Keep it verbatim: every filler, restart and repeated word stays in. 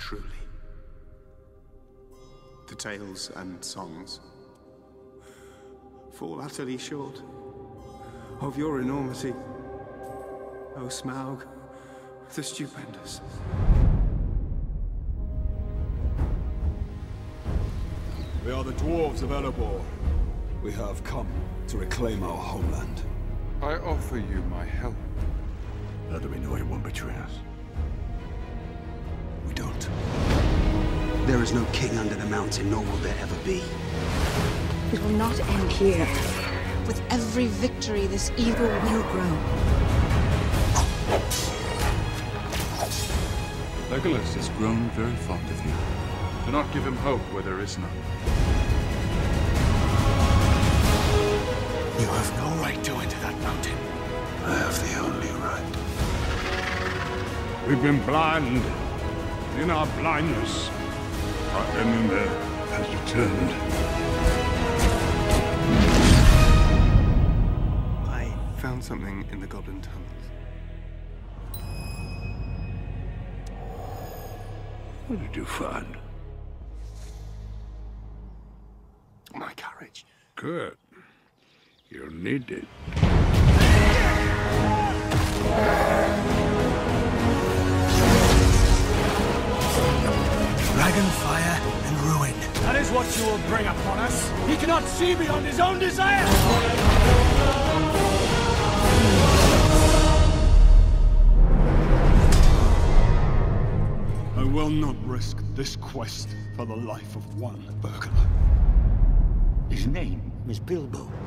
truly. The tales and songs fall utterly short of your enormity, O Smaug, the stupendous. We are the Dwarves of Erebor. We have come to reclaim our homeland. I offer you my help. How do we know he won't betray us? We don't. There is no king under the mountain, nor will there ever be. It will not end here. With every victory, this evil will grow. Legolas has grown very fond of you. Do not give him hope where there is none. You have no right to enter that mountain. I have the only right. We've been blind. In our blindness, our enemy has returned. I found something in the Goblin tunnels. What did you find? My courage. Good. You'll need it. Dragon fire and ruin. That is what you will bring upon us. He cannot see beyond his own desire. I will not risk this quest for the life of one burglar. His name is Bilbo.